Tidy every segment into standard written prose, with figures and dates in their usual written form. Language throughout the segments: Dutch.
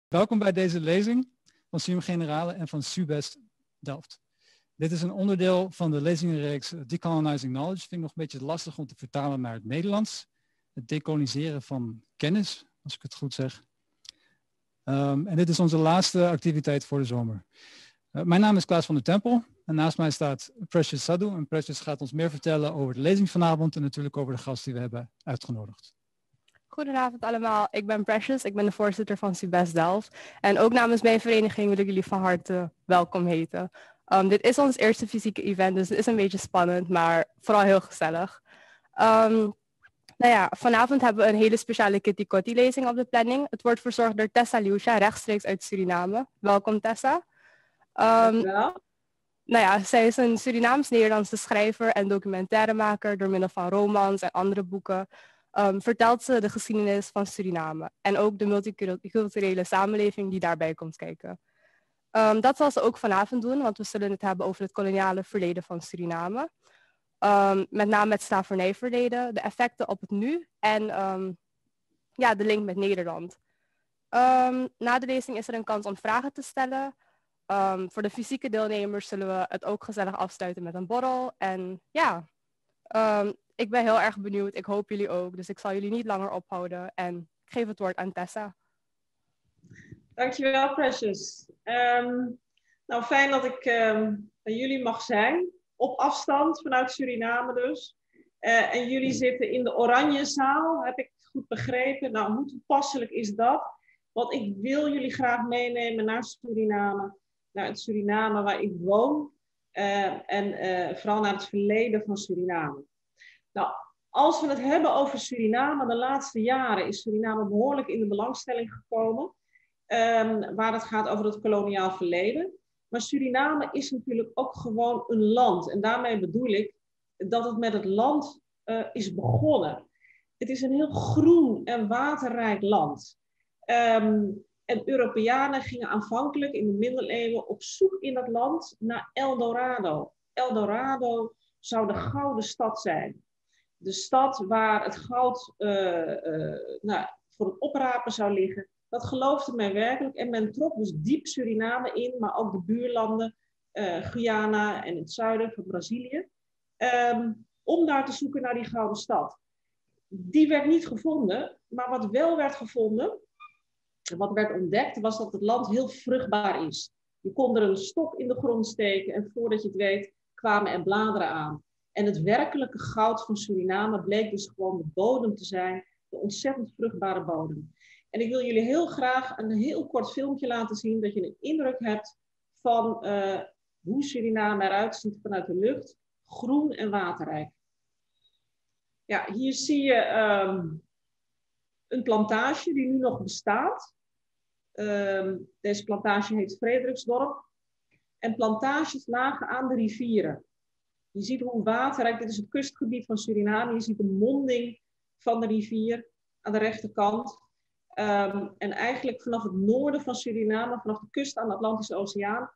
Welkom bij deze lezing van Suum Generale en van SUBEST Delft. Dit is een onderdeel van de lezingenreeks Decolonizing Knowledge. Vind ik nog een beetje lastig om te vertalen naar het Nederlands. Het decoloniseren van kennis, als ik het goed zeg. En dit is onze laatste activiteit voor de zomer. Mijn naam is Klaas van der Tempel en naast mij staat Precious Sadhu. En Precious gaat ons meer vertellen over de lezing vanavond en natuurlijk over de gast die we hebben uitgenodigd. Goedenavond allemaal, ik ben Precious, ik ben de voorzitter van SUBEST Delft. En ook namens mijn vereniging wil ik jullie van harte welkom heten. Dit is ons eerste fysieke event, dus het is een beetje spannend, maar vooral heel gezellig. Vanavond hebben we een hele speciale Kitty Kotti lezing op de planning. Het wordt verzorgd door Tessa Liusha, rechtstreeks uit Suriname. Welkom Tessa. Zij is een Surinaams-Nederlandse schrijver en documentairemaker. Door middel van romans en andere boeken vertelt ze de geschiedenis van Suriname. En ook de multiculturele samenleving die daarbij komt kijken. Dat zal ze ook vanavond doen, want we zullen het hebben over het koloniale verleden van Suriname. Met name het slavernijverleden, de effecten op het nu en de link met Nederland. Na de lezing is er een kans om vragen te stellen. Voor de fysieke deelnemers zullen we het ook gezellig afsluiten met een borrel. En ik ben heel erg benieuwd. Ik hoop jullie ook. Dus ik zal jullie niet langer ophouden. En ik geef het woord aan Tessa. Dankjewel, Precious. Fijn dat ik bij jullie mag zijn. Op afstand vanuit Suriname dus. En jullie zitten in de Oranjezaal. Heb ik het goed begrepen? Nou, hoe toepasselijk is dat? Want ik wil jullie graag meenemen naar Suriname. Naar het Suriname waar ik woon. En vooral naar het verleden van Suriname. Nou, als we het hebben over Suriname, de laatste jaren is Suriname behoorlijk in de belangstelling gekomen. Waar het gaat over het koloniaal verleden. Maar Suriname is natuurlijk ook gewoon een land. En daarmee bedoel ik dat het met het land is begonnen. Het is een heel groen en waterrijk land. En Europeanen gingen aanvankelijk in de middeleeuwen op zoek in dat land naar El Dorado. El Dorado zou de gouden stad zijn. De stad waar het goud voor het oprapen zou liggen. Dat geloofde men werkelijk. En men trok dus diep Suriname in, maar ook de buurlanden, Guyana en het zuiden van Brazilië. Om daar te zoeken naar die gouden stad. Die werd niet gevonden, maar wat wel werd gevonden, wat werd ontdekt, was dat het land heel vruchtbaar is. Je kon er een stok in de grond steken en voordat je het weet, kwamen er bladeren aan. En het werkelijke goud van Suriname bleek dus gewoon de bodem te zijn, de ontzettend vruchtbare bodem. En ik wil jullie heel graag een heel kort filmpje laten zien, dat je een indruk hebt van hoe Suriname eruit ziet vanuit de lucht. Groen en waterrijk. Ja, hier zie je een plantage die nu nog bestaat. Deze plantage heet Frederiksdorp. En plantages lagen aan de rivieren. Je ziet hoe waterrijk, dit is het kustgebied van Suriname. Je ziet de monding van de rivier aan de rechterkant. En eigenlijk vanaf het noorden van Suriname, vanaf de kust aan de Atlantische Oceaan,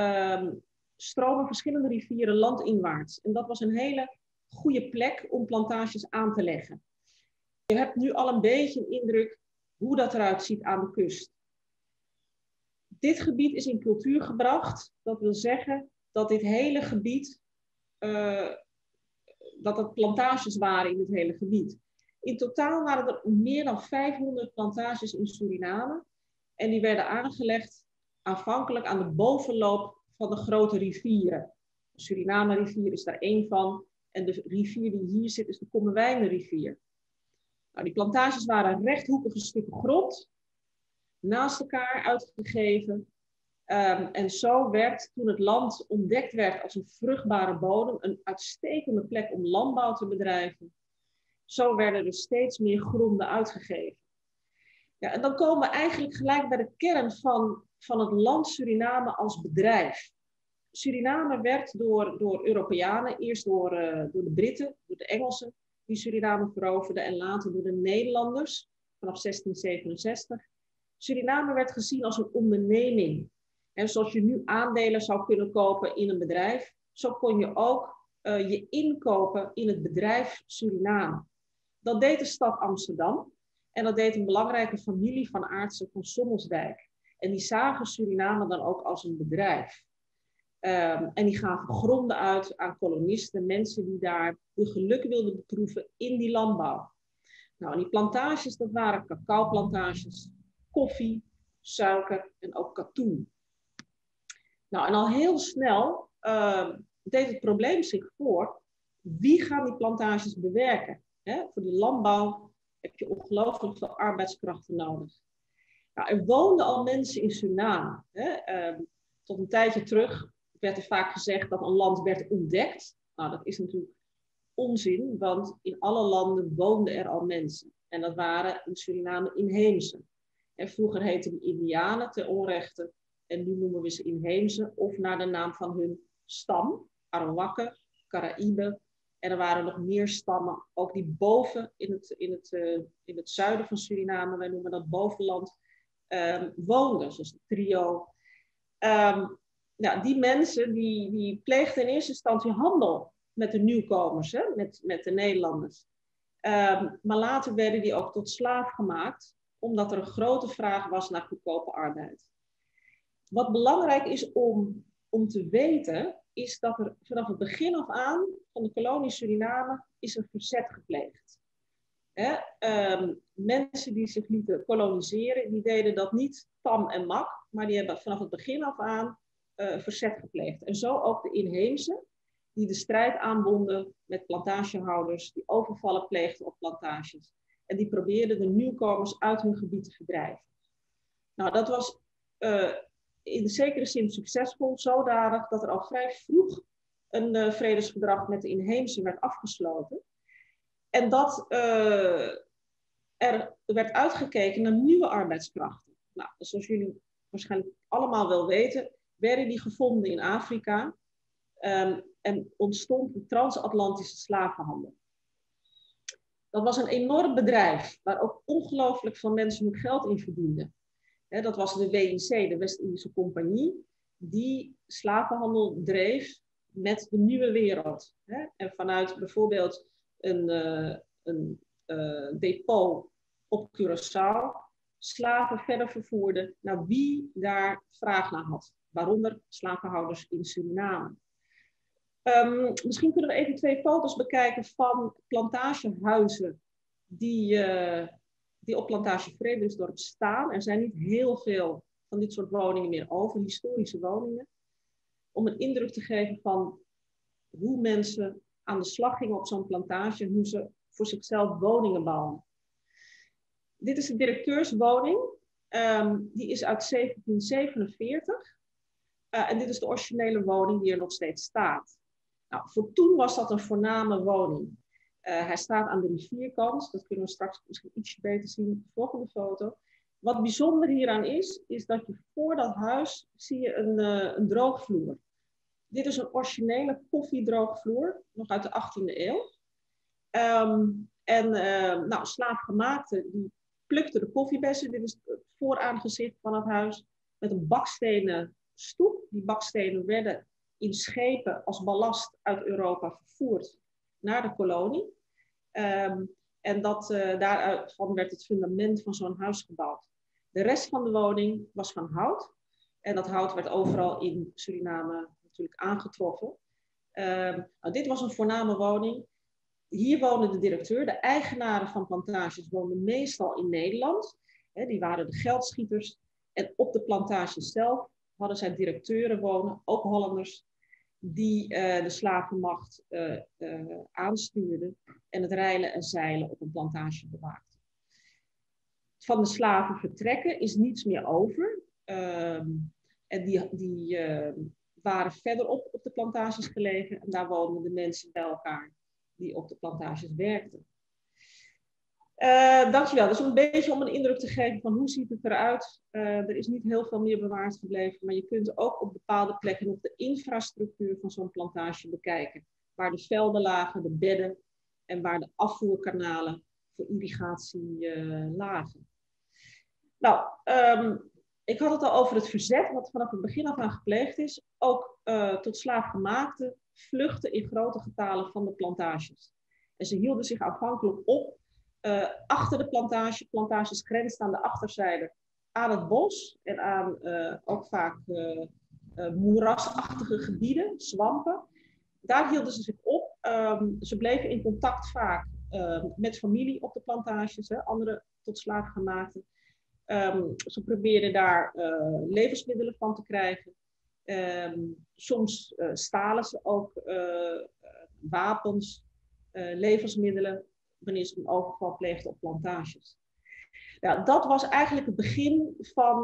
stromen verschillende rivieren landinwaarts. En dat was een hele goede plek om plantages aan te leggen. Je hebt nu al een beetje een indruk hoe dat eruit ziet aan de kust. Dit gebied is in cultuur gebracht. Dat wil zeggen dat dit hele gebied, dat er plantages waren in het hele gebied. In totaal waren er meer dan 500 plantages in Suriname. En die werden aangelegd aanvankelijk aan de bovenloop van de grote rivieren. De Suriname-rivier is daar één van. En de rivier die hier zit is de Kommerwijnenrivier. Nou, die plantages waren rechthoekige stukken grond. Naast elkaar uitgegeven. En zo werd, toen het land ontdekt werd als een vruchtbare bodem, een uitstekende plek om landbouw te bedrijven. Zo werden er steeds meer gronden uitgegeven. Ja, en dan komen we eigenlijk gelijk bij de kern van het land Suriname als bedrijf. Suriname werd door Europeanen, eerst door de Britten, door de Engelsen, die Suriname veroverden, en later door de Nederlanders, vanaf 1667. Suriname werd gezien als een onderneming. En zoals je nu aandelen zou kunnen kopen in een bedrijf, zo kon je ook je inkopen in het bedrijf Suriname. Dat deed de stad Amsterdam en dat deed een belangrijke familie van Aartsen van Sommelsdijk. En die zagen Suriname dan ook als een bedrijf. En die gaven gronden uit aan kolonisten, mensen die daar hun geluk wilden beproeven in die landbouw. Nou, en die plantages, dat waren cacaoplantages, koffie, suiker en ook katoen. Nou, en al heel snel deed het probleem zich voor, wie gaan die plantages bewerken? Hè? Voor die landbouw heb je ongelooflijk veel arbeidskrachten nodig. Nou, er woonden al mensen in Suriname. Hè? Tot een tijdje terug werd er vaak gezegd dat een land werd ontdekt. Nou, dat is natuurlijk onzin, want in alle landen woonden er al mensen. En dat waren in Suriname inheemsen. En vroeger heten die Indianen ter onrechte. En nu noemen we ze inheemse of naar de naam van hun stam. Arawakken, Caraïben. En er waren nog meer stammen, ook die boven in het zuiden van Suriname, wij noemen dat bovenland, woonden. Zoals de trio. Nou, die mensen die pleegden in eerste instantie handel met de nieuwkomers, hè, met de Nederlanders. Maar later werden die ook tot slaaf gemaakt, omdat er een grote vraag was naar goedkope arbeid. Wat belangrijk is om te weten, is dat er vanaf het begin af aan van de kolonie Suriname is een verzet gepleegd. Mensen die zich lieten koloniseren, die deden dat niet tam en mak, maar die hebben vanaf het begin af aan verzet gepleegd. En zo ook de inheemse, die de strijd aanbonden met plantagehouders, die overvallen pleegden op plantages. En die probeerden de nieuwkomers uit hun gebied te verdrijven. Nou, dat was in zekere zin succesvol, zodanig dat er al vrij vroeg een vredesverdrag met de inheemse werd afgesloten. En dat er werd uitgekeken naar nieuwe arbeidskrachten. Nou, zoals jullie waarschijnlijk allemaal wel weten, werden die gevonden in Afrika en ontstond de transatlantische slavenhandel. Dat was een enorm bedrijf waar ook ongelooflijk veel mensen hun geld in verdienden. Dat was de WIC, de West-Indische Compagnie, die slavenhandel dreef met de nieuwe wereld. En vanuit bijvoorbeeld een depot op Curaçao slaven verder vervoerde naar wie daar vraag naar had. Waaronder slavenhouders in Suriname. Misschien kunnen we even 2 foto's bekijken van plantagehuizen die op plantage Vredesdorp staan. Er zijn niet heel veel van dit soort woningen meer over, historische woningen. Om een indruk te geven van hoe mensen aan de slag gingen op zo'n plantage en hoe ze voor zichzelf woningen bouwen. Dit is de directeurswoning. Die is uit 1747. En dit is de originele woning die er nog steeds staat. Nou, voor toen was dat een voorname woning. Hij staat aan de rivierkant. Dat kunnen we straks misschien ietsje beter zien op de volgende foto. Wat bijzonder hieraan is dat je voor dat huis zie je een droogvloer. Dit is een originele koffiedroogvloer, nog uit de 18e eeuw. Slaafgemaakten die plukten de koffiebessen. Dit is het vooraangezicht van het huis met een bakstenen stoep. Die bakstenen werden in schepen als ballast uit Europa vervoerd naar de kolonie. Daarvan werd het fundament van zo'n huis gebouwd. De rest van de woning was van hout. En dat hout werd overal in Suriname natuurlijk aangetroffen. Dit was een voorname woning. Hier woonde de directeur. De eigenaren van plantages woonden meestal in Nederland. Die waren de geldschieters. En op de plantages zelf hadden zij directeuren wonen, ook Hollanders, die de slavenmacht aanstuurden en het reilen en zeilen op een plantage bewaakten. Van de slaven vertrekken is niets meer over. En die waren verderop op de plantages gelegen en daar woonden de mensen bij elkaar die op de plantages werkten. Dankjewel. Dus een beetje om een indruk te geven van hoe ziet het eruit. Er is niet heel veel meer bewaard gebleven, maar je kunt ook op bepaalde plekken nog de infrastructuur van zo'n plantage bekijken. Waar de velden lagen, de bedden en waar de afvoerkanalen voor irrigatie lagen. Nou, ik had het al over het verzet wat vanaf het begin af aan gepleegd is. Ook tot slaafgemaakten vluchten in grote getalen van de plantages. En ze hielden zich aanvankelijk op achter de plantage. Plantages grensden aan de achterzijde aan het bos en aan ook vaak moerasachtige gebieden, zwampen. Daar hielden ze zich op. Ze bleven in contact vaak met familie op de plantages, andere tot slaafgemaakten. Ze probeerden daar levensmiddelen van te krijgen. Soms stalen ze ook wapens, levensmiddelen, wanneer ze een overval pleegden op plantages. Ja, dat was eigenlijk het begin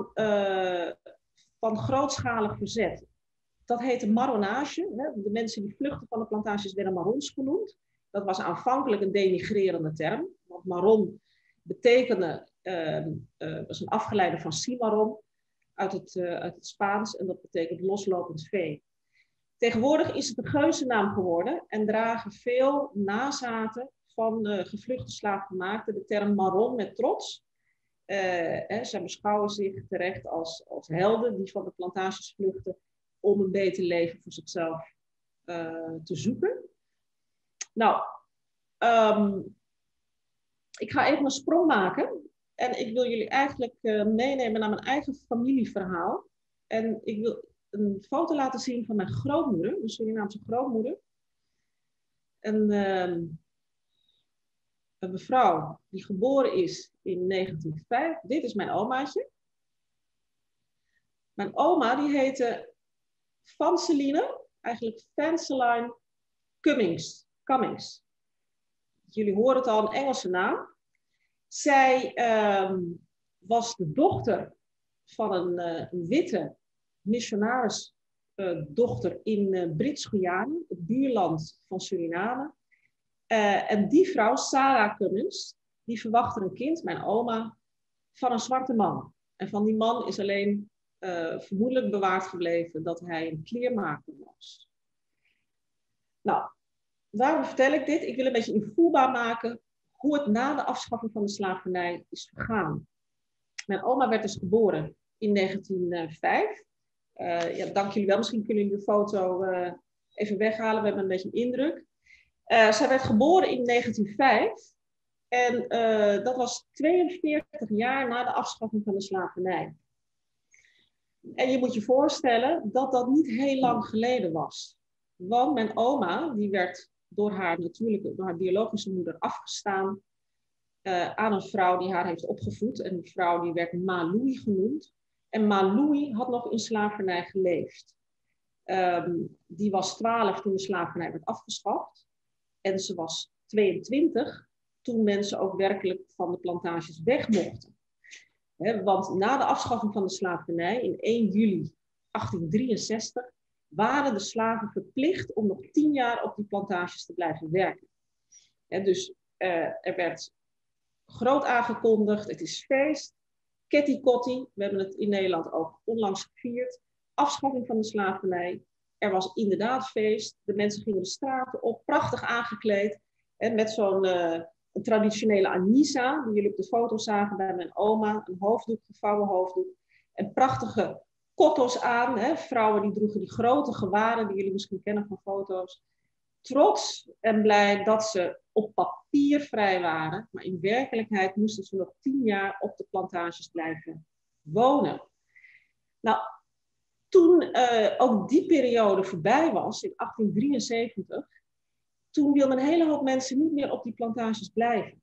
van grootschalig verzet. Dat heette marronnage. De mensen die vluchten van de plantages werden marrons genoemd. Dat was aanvankelijk een denigrerende term. Want marron betekende, was een afgeleide van cimarron uit het Spaans. En dat betekent loslopend vee. Tegenwoordig is het een geuzennaam geworden en dragen veel nazaten van gevluchte slaafgemaakten de term marron met trots. Zij beschouwen zich terecht als helden die van de plantages vluchten om een beter leven voor zichzelf te zoeken. Nou, ik ga even een sprong maken en ik wil jullie eigenlijk meenemen naar mijn eigen familieverhaal. En ik wil een foto laten zien van mijn grootmoeder, mijn Surinaamse grootmoeder. Een mevrouw die geboren is in 1905. Dit is mijn omaatje. Mijn oma die heette Vanseline, eigenlijk Vanseline Cummings. Jullie horen het al, een Engelse naam. Zij was de dochter van een witte missionarisdochter in Brits-Guyana, het buurland van Suriname. En die vrouw, Sarah Cummings, die verwachtte een kind, mijn oma, van een zwarte man. En van die man is alleen vermoedelijk bewaard gebleven dat hij een kleermaker was. Nou, waarom vertel ik dit? Ik wil een beetje invoelbaar maken hoe het na de afschaffing van de slavernij is vergaan. Mijn oma werd dus geboren in 1905. Dank jullie wel. Misschien kunnen jullie de foto even weghalen. We hebben een beetje een indruk. Zij werd geboren in 1905. En dat was 42 jaar na de afschaffing van de slavernij. En je moet je voorstellen dat dat niet heel lang geleden was. Want mijn oma, die werd door haar biologische moeder afgestaan aan een vrouw die haar heeft opgevoed. En die vrouw die werd Maloui genoemd. En Maloui had nog in slavernij geleefd. Die was 12 toen de slavernij werd afgeschaft. En ze was 22 toen mensen ook werkelijk van de plantages weg mochten. Want na de afschaffing van de slavernij in 1 juli 1863 waren de slaven verplicht om nog 10 jaar op die plantages te blijven werken. Dus er werd groot aangekondigd, het is feest, Ketty Kotti, we hebben het in Nederland ook onlangs gevierd, afschaffing van de slavernij. Er was inderdaad feest, de mensen gingen de straten op, prachtig aangekleed, met zo'n een traditionele anisa, die jullie op de foto zagen bij mijn oma, een hoofddoek, gevouwen hoofddoek, en prachtige kottos aan, vrouwen die droegen die grote gewaden, die jullie misschien kennen van foto's. Trots en blij dat ze op papier vrij waren, maar in werkelijkheid moesten ze nog 10 jaar op de plantages blijven wonen. Nou, toen ook die periode voorbij was, in 1873, toen wilden een hele hoop mensen niet meer op die plantages blijven.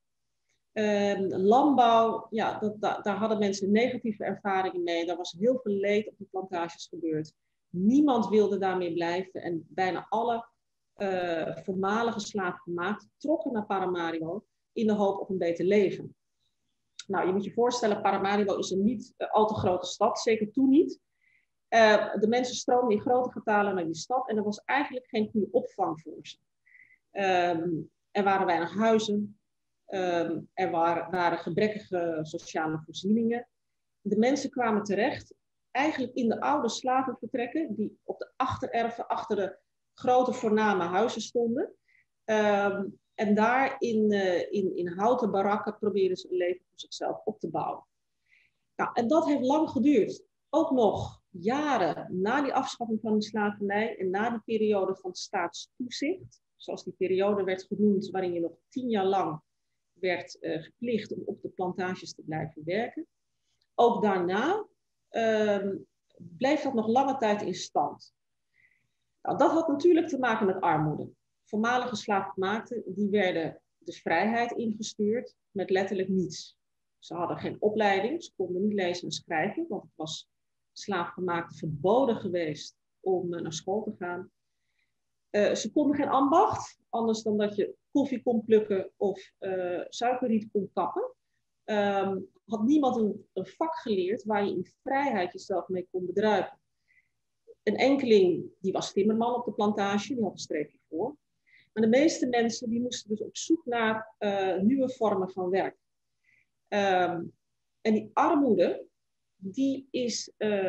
Landbouw, ja, daar hadden mensen negatieve ervaringen mee. Daar was heel veel leed op die plantages gebeurd. Niemand wilde daarmee blijven en bijna alle voormalige slaafgemaakten trokken naar Paramaribo in de hoop op een beter leven. Nou, je moet je voorstellen, Paramaribo is een niet al te grote stad, zeker toen niet. De mensen stroomden in grote getalen naar die stad en er was eigenlijk geen goede opvang voor ze. Er waren weinig huizen, er waren gebrekkige sociale voorzieningen. De mensen kwamen terecht eigenlijk in de oude slavenvertrekken die op de achtererven achter de grote voorname huizen stonden. En daar in houten barakken probeerden ze een leven voor zichzelf op te bouwen. Nou, en dat heeft lang geduurd. Ook nog jaren na die afschaffing van de slavernij en na die periode van staatstoezicht, zoals die periode werd genoemd, waarin je nog 10 jaar lang werd geplicht om op de plantages te blijven werken. ook daarna bleef dat nog lange tijd in stand. Nou, dat had natuurlijk te maken met armoede. Voormalige slaafgemaakten die werden de vrijheid ingestuurd met letterlijk niets. Ze hadden geen opleiding, ze konden niet lezen en schrijven, want het was slaafgemaakten verboden geweest om naar school te gaan. Ze konden geen ambacht, anders dan dat je koffie kon plukken of suikerriet kon kappen. Had niemand een vak geleerd waar je in vrijheid jezelf mee kon bedruipen. Een enkeling, die was timmerman op de plantage, die had een streepje voor. Maar de meeste mensen die moesten dus op zoek naar nieuwe vormen van werk. En die armoede, die is,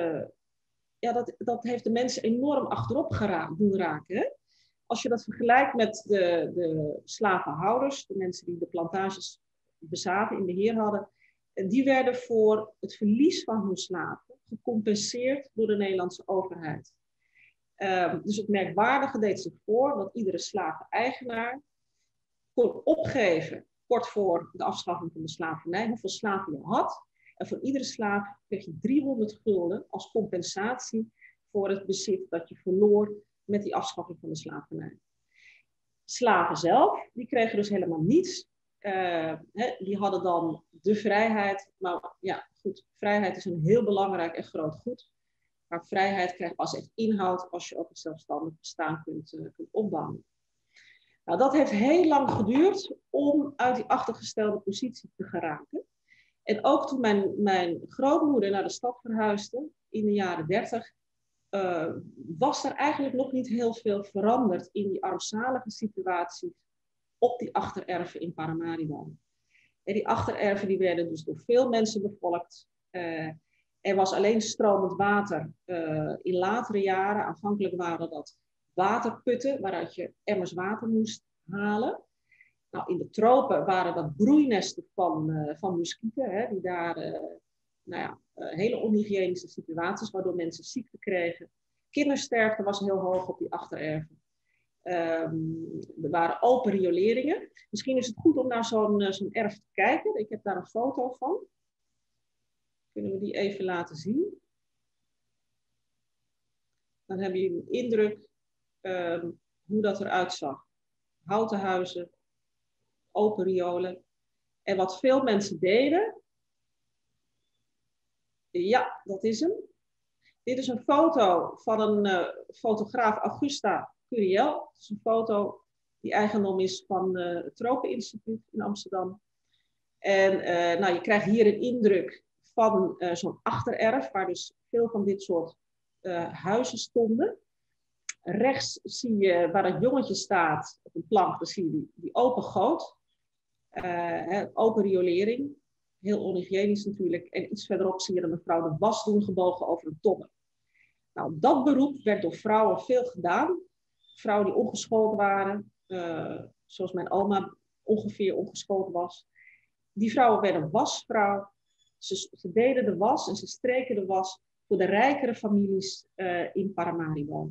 dat heeft de mensen enorm achterop doen raken. Hè? Als je dat vergelijkt met de slavenhouders, de mensen die de plantages bezaten, in beheer hadden, die werden voor het verlies van hun slaven gecompenseerd door de Nederlandse overheid. Dus het merkwaardige deed zich voor dat iedere slaveneigenaar kon opgeven, kort voor de afschaffing van de slavernij, hoeveel slaven je had. En voor iedere slaaf kreeg je 300 gulden als compensatie voor het bezit dat je verloor met die afschaffing van de slavernij. Slaven zelf, die kregen dus helemaal niets. Die hadden dan de vrijheid. Maar ja, goed, vrijheid is een heel belangrijk en groot goed. Maar vrijheid krijgt pas echt inhoud als je ook een zelfstandig bestaan kunt opbouwen. Nou, dat heeft heel lang geduurd om uit die achtergestelde positie te geraken. En ook toen mijn grootmoeder naar de stad verhuisde in de jaren 30, was er eigenlijk nog niet heel veel veranderd in die armzalige situatie op die achtererven in Paramaribo. En die achtererven die werden dus door veel mensen bevolkt. Er was alleen stromend water. In latere jaren, aanvankelijk waren dat waterputten waaruit je emmers water moest halen. Nou, in de tropen waren dat broeinesten van muskieten, hè, die daar hele onhygiënische situaties, waardoor mensen ziekte kregen. Kindersterfte was heel hoog op die achtererven. Er waren open rioleringen. Misschien is het goed om naar zo'n erf te kijken. Ik heb daar een foto van. Kunnen we die even laten zien? Dan heb je een indruk hoe dat eruit zag. Houten huizen, open riolen. En wat veel mensen deden. Ja, dat is hem. Dit is een foto van een fotograaf, Augusta Curiel. Het is een foto die eigendom is van het Tropeninstituut in Amsterdam. En je krijgt hier een indruk van zo'n achtererf, waar dus veel van dit soort huizen stonden. Rechts zie je waar het jongetje staat op een plank, dan zie je die open goot. Open riolering. Heel onhygiënisch natuurlijk. En iets verderop zie je een mevrouw de was doen gebogen over een tobbe. Nou, dat beroep werd door vrouwen veel gedaan. Vrouwen die ongeschoold waren, zoals mijn oma ongeveer ongeschoold was. Die vrouwen werden wasvrouw. Ze deden de was en ze streken de was voor de rijkere families in Paramaribo.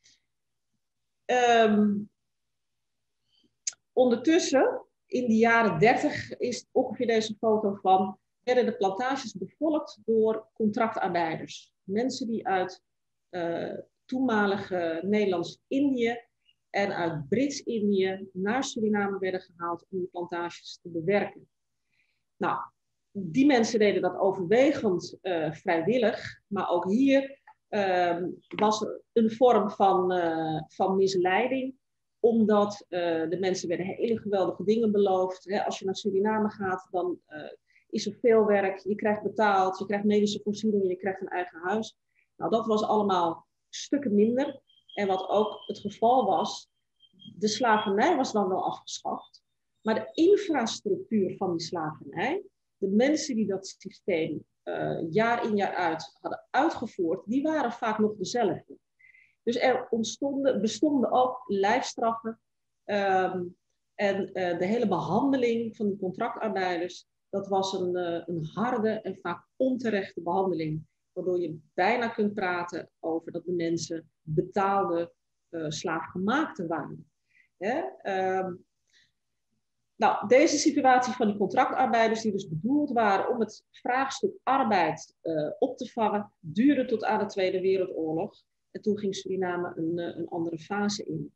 Ondertussen, in de jaren 30, is ongeveer deze foto van, werden de plantages bevolkt door contractarbeiders. Mensen die uit toenmalige Nederlands-Indië en uit Brits-Indië naar Suriname werden gehaald om die plantages te bewerken. Nou, die mensen deden dat overwegend vrijwillig, maar ook hier was er een vorm van misleiding, omdat de mensen werden hele geweldige dingen beloofd. Hè, als je naar Suriname gaat, dan is er veel werk, je krijgt betaald, je krijgt medische voorzieningen, je krijgt een eigen huis. Nou, dat was allemaal stukken minder. En wat ook het geval was, de slavernij was dan wel afgeschaft, maar de infrastructuur van die slavernij, de mensen die dat systeem jaar in jaar uit hadden uitgevoerd, die waren vaak nog dezelfde. Dus er bestonden ook lijfstraffen en de hele behandeling van die contractarbeiders, dat was een harde en vaak onterechte behandeling, waardoor je bijna kunt praten over dat de mensen betaalde slaafgemaakten waren. Nou, deze situatie van die contractarbeiders, die dus bedoeld waren om het vraagstuk arbeid op te vangen, duurde tot aan de Tweede Wereldoorlog. En toen ging Suriname een andere fase in.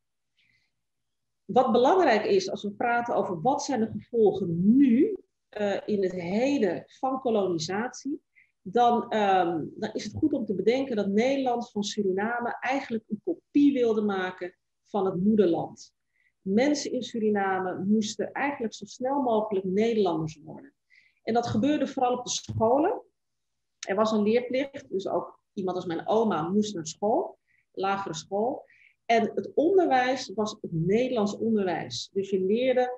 Wat belangrijk is als we praten over wat zijn de gevolgen nu in het heden van kolonisatie, dan is het goed om te bedenken dat Nederland van Suriname eigenlijk een kopie wilde maken van het moederland. Mensen in Suriname moesten eigenlijk zo snel mogelijk Nederlanders worden. En dat gebeurde vooral op de scholen. Er was een leerplicht, dus ook iemand als mijn oma moest naar school, lagere school. En het onderwijs was het Nederlands onderwijs. Dus je leerde,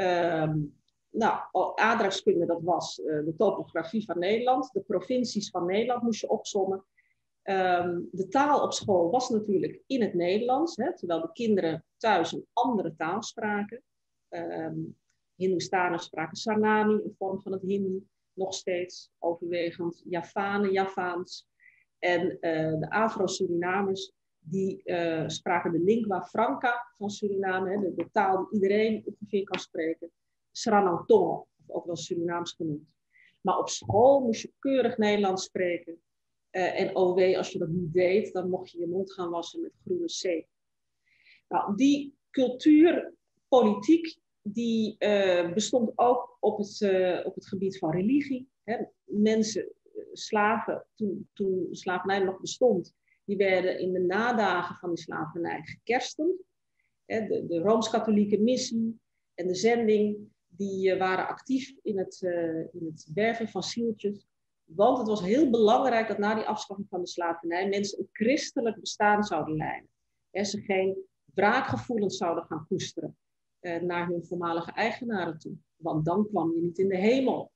aardrijkskunde, dat was de topografie van Nederland. De provincies van Nederland moest je opsommen. De taal op school was natuurlijk in het Nederlands, hè, terwijl de kinderen thuis een andere taal spraken. Hindoestanen spraken Sarnami, een vorm van het Hindi, nog steeds overwegend Javanen, Javaans. En de Afro-Surinamers, die spraken de lingua franca van Suriname, hè, de taal die iedereen ongeveer kan spreken, Sranang Tongo, of ook wel Surinaams genoemd. Maar op school moest je keurig Nederlands spreken. En OW, als je dat niet deed, dan mocht je je mond gaan wassen met groene zeep. Nou, die cultuurpolitiek die bestond ook op het gebied van religie. Hè. Mensen, slaven, toen slavernij nog bestond, die werden in de nadagen van die slavernij gekerstend. De Rooms-Katholieke missie en de zending, die waren actief in het werven van zieltjes. Want het was heel belangrijk dat na die afschaffing van de slavernij mensen een christelijk bestaan zouden leiden. Ze geen wraakgevoelens zouden gaan koesteren naar hun voormalige eigenaren toe. Want dan kwam je niet in de hemel.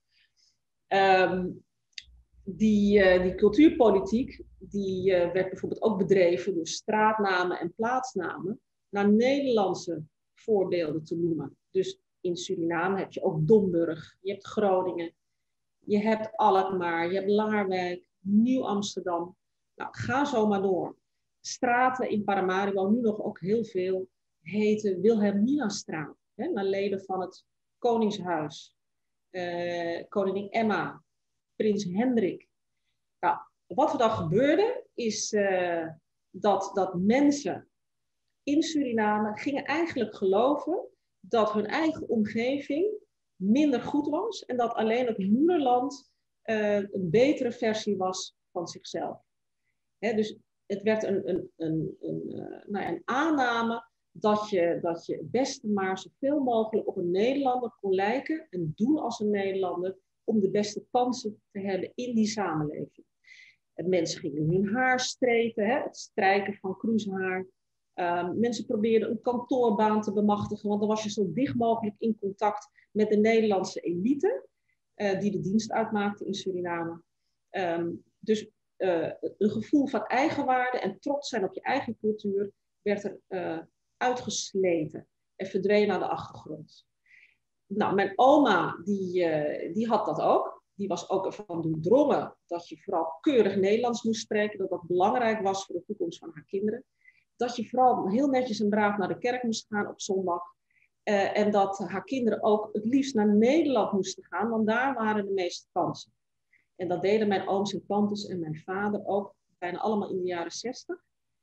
Die cultuurpolitiek die werd bijvoorbeeld ook bedreven door straatnamen en plaatsnamen naar Nederlandse voorbeelden te noemen. Dus in Suriname heb je ook Domburg, je hebt Groningen, je hebt Alkmaar, je hebt Laarwijk, Nieuw-Amsterdam. Nou, ga zo maar door. Straten in Paramaribo, nu nog ook heel veel, heten Wilhelminastraat. Naar leden van het Koningshuis. Koningin Emma, Prins Hendrik. Nou, wat er dan gebeurde, is dat mensen in Suriname gingen eigenlijk geloven dat hun eigen omgeving minder goed was en dat alleen het moederland een betere versie was van zichzelf. Dus het werd een aanname dat je het beste maar zoveel mogelijk op een Nederlander kon lijken en doen als een Nederlander om de beste kansen te hebben in die samenleving. En mensen gingen hun haar streken, het strijken van kroeshaar. Mensen probeerden een kantoorbaan te bemachtigen, want dan was je zo dicht mogelijk in contact met de Nederlandse elite, die de dienst uitmaakte in Suriname. Dus een gevoel van eigenwaarde en trots zijn op je eigen cultuur werd er uitgesleten en verdween naar de achtergrond. Nou, mijn oma, die had dat ook. Die was ook ervan doordrongen dat je vooral keurig Nederlands moest spreken, dat dat belangrijk was voor de toekomst van haar kinderen. Dat je vooral heel netjes en braaf naar de kerk moest gaan op zondag. En dat haar kinderen ook het liefst naar Nederland moesten gaan, want daar waren de meeste kansen. En dat deden mijn ooms en tantes en mijn vader ook bijna allemaal in de jaren 60.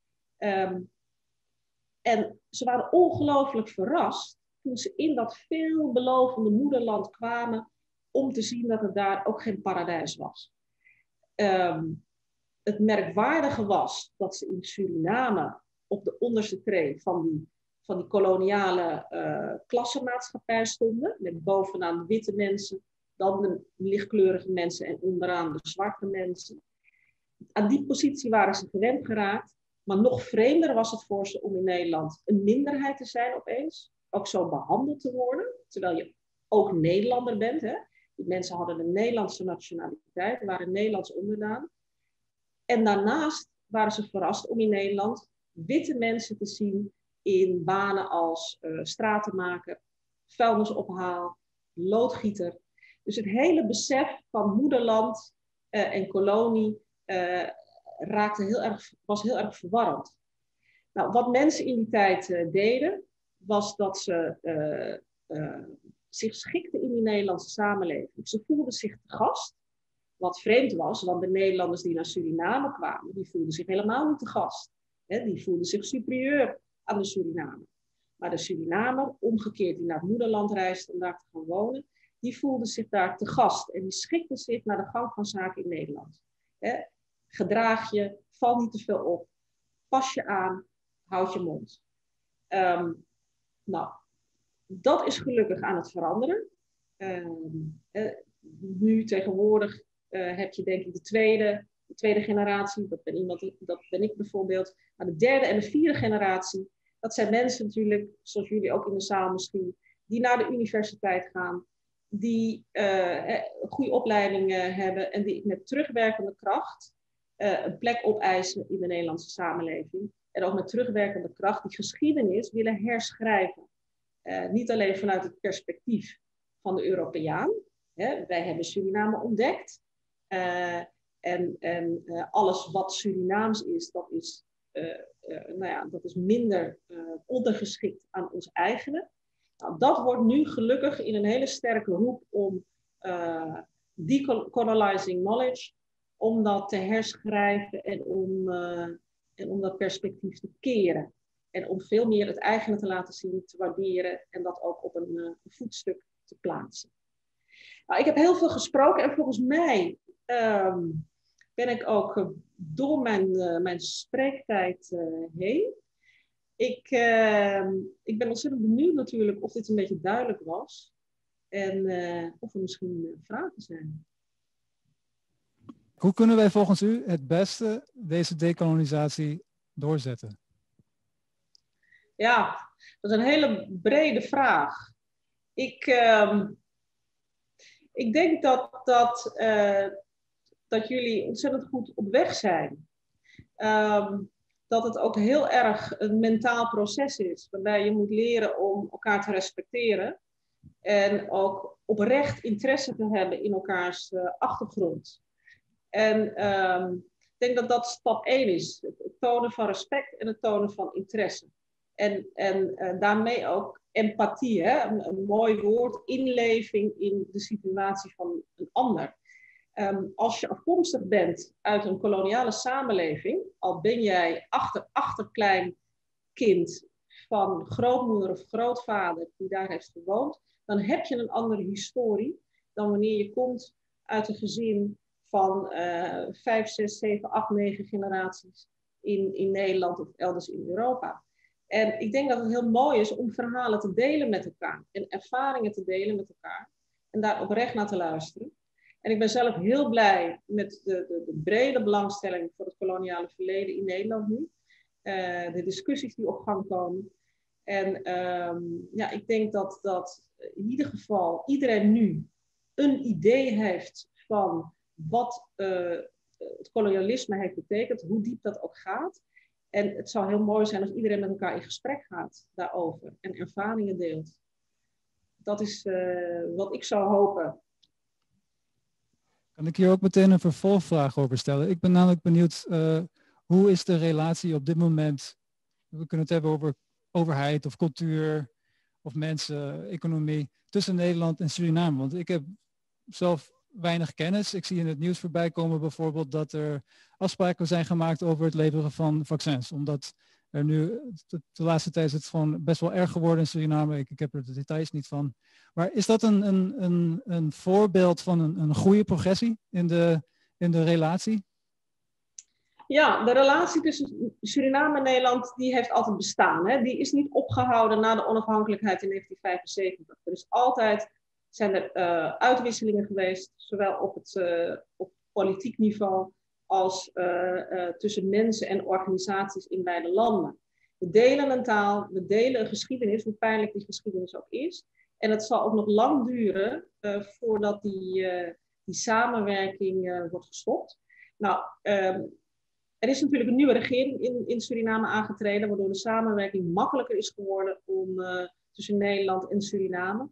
En ze waren ongelooflijk verrast toen ze in dat veelbelovende moederland kwamen om te zien dat het daar ook geen paradijs was. Het merkwaardige was dat ze in Suriname op de onderste tree van die koloniale klassenmaatschappij stonden. Met bovenaan de witte mensen, dan de lichtkleurige mensen en onderaan de zwarte mensen. Aan die positie waren ze gewend geraakt. Maar nog vreemder was het voor ze om in Nederland een minderheid te zijn opeens. Ook zo behandeld te worden, terwijl je ook Nederlander bent. Hè? Die mensen hadden een Nederlandse nationaliteit, waren Nederlands onderdaan. En daarnaast waren ze verrast om in Nederland witte mensen te zien in banen als stratenmaker, vuilnisophaal, loodgieter. Dus het hele besef van moederland en kolonie was heel erg verwarrend. Nou, wat mensen in die tijd deden, was dat ze zich schikten in die Nederlandse samenleving. Ze voelden zich te gast, wat vreemd was, want de Nederlanders die naar Suriname kwamen, die voelden zich helemaal niet te gast. Die voelden zich superieur aan de Surinamer. Maar de Surinamer, omgekeerd, die naar het moederland reisde om daar te gaan wonen, die voelden zich daar te gast. En die schikten zich naar de gang van zaken in Nederland. Gedraag je, val niet te veel op, pas je aan, houd je mond. Nou, dat is gelukkig aan het veranderen. Nu tegenwoordig heb je denk ik de tweede generatie, dat ben ik bijvoorbeeld. Maar de derde en de vierde generatie, dat zijn mensen natuurlijk, zoals jullie ook in de zaal misschien, die naar de universiteit gaan, die een goede opleiding hebben en die met terugwerkende kracht een plek opeisen in de Nederlandse samenleving. En ook met terugwerkende kracht die geschiedenis willen herschrijven. Niet alleen vanuit het perspectief van de Europeaan. Wij hebben Suriname ontdekt. En alles wat Surinaams is, dat is minder ondergeschikt aan ons eigene. Nou, dat wordt nu gelukkig in een hele sterke roep om decolonizing knowledge, om dat te herschrijven en om dat perspectief te keren. En om veel meer het eigene te laten zien, te waarderen en dat ook op een voetstuk te plaatsen. Nou, ik heb heel veel gesproken en volgens mij ben ik ook door mijn spreektijd heen. Ik ben ontzettend benieuwd natuurlijk of dit een beetje duidelijk was en of er misschien vragen zijn. Hoe kunnen wij volgens u het beste deze dekolonisatie doorzetten? Ja, dat is een hele brede vraag. Ik denk dat jullie ontzettend goed op weg zijn. Dat het ook heel erg een mentaal proces is, waarbij je moet leren om elkaar te respecteren en ook oprecht interesse te hebben in elkaars achtergrond. En ik denk dat dat stap 1 is, het tonen van respect en het tonen van interesse. En daarmee ook empathie, een mooi woord, inleving in de situatie van een ander. Als je afkomstig bent uit een koloniale samenleving, al ben jij achterklein kind van grootmoeder of grootvader die daar heeft gewoond, dan heb je een andere historie dan wanneer je komt uit een gezin van 5, 6, 7, 8, 9 generaties in Nederland of elders in Europa. En ik denk dat het heel mooi is om verhalen te delen met elkaar en ervaringen te delen met elkaar en daar oprecht naar te luisteren. En ik ben zelf heel blij met de brede belangstelling voor het koloniale verleden in Nederland nu. De discussies die op gang komen. En ik denk dat in ieder geval iedereen nu een idee heeft van wat het kolonialisme heeft betekend, hoe diep dat ook gaat. En het zou heel mooi zijn als iedereen met elkaar in gesprek gaat daarover en ervaringen deelt. Dat is wat ik zou hopen. Kan ik hier ook meteen een vervolgvraag over stellen? Ik ben namelijk benieuwd, hoe is de relatie op dit moment, we kunnen het hebben over overheid of cultuur of mensen, economie, tussen Nederland en Suriname. Want ik heb zelf weinig kennis. Ik zie in het nieuws voorbij komen bijvoorbeeld dat er afspraken zijn gemaakt over het leveren van vaccins. Omdat er nu, de laatste tijd is het gewoon best wel erg geworden in Suriname. Ik heb er de details niet van. Maar is dat een voorbeeld van een goede progressie in de relatie? Ja, de relatie tussen Suriname en Nederland die heeft altijd bestaan. Hè? Die is niet opgehouden na de onafhankelijkheid in 1975. Er is altijd zijn er uitwisselingen geweest, zowel op politiek niveau als tussen mensen en organisaties in beide landen. We delen een taal, we delen een geschiedenis, hoe pijnlijk die geschiedenis ook is. En het zal ook nog lang duren voordat die samenwerking wordt gestopt. Nou, er is natuurlijk een nieuwe regering in Suriname aangetreden, waardoor de samenwerking makkelijker is geworden tussen Nederland en Suriname.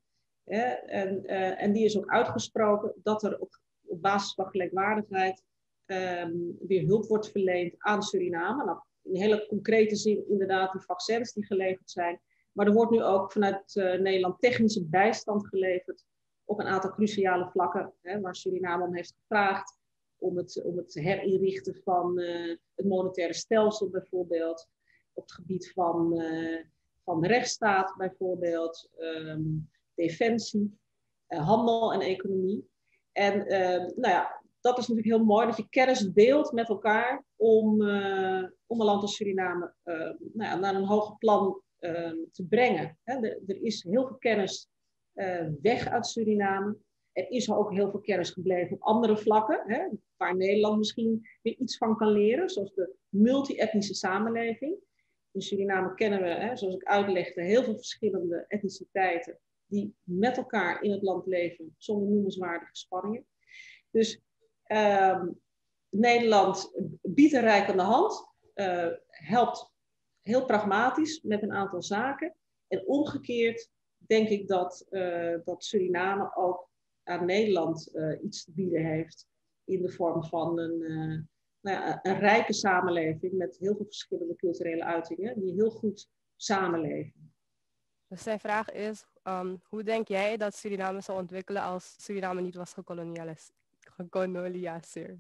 En die is ook uitgesproken dat er op basis van gelijkwaardigheid weer hulp wordt verleend aan Suriname. Nou, in hele concrete zin inderdaad die vaccins die geleverd zijn. Maar er wordt nu ook vanuit Nederland technische bijstand geleverd op een aantal cruciale vlakken, waar Suriname om heeft gevraagd. Om het herinrichten van het monetaire stelsel bijvoorbeeld. Op het gebied van de rechtsstaat bijvoorbeeld. Defensie, handel en economie. En dat is natuurlijk heel mooi dat je kennis deelt met elkaar om een land als Suriname naar een hoger plan te brengen. Er is heel veel kennis weg uit Suriname. Er is ook heel veel kennis gebleven op andere vlakken, waar Nederland misschien weer iets van kan leren, zoals de multi-etnische samenleving. In Suriname kennen we, zoals ik uitlegde, heel veel verschillende etniciteiten die met elkaar in het land leven zonder noemenswaardige spanningen. Dus Nederland biedt een reikende hand, helpt heel pragmatisch met een aantal zaken. En omgekeerd denk ik dat Suriname ook aan Nederland iets te bieden heeft in de vorm van een rijke samenleving met heel veel verschillende culturele uitingen die heel goed samenleven. Dus zijn vraag is, hoe denk jij dat Suriname zou ontwikkelen als Suriname niet was gekolonialiseerd?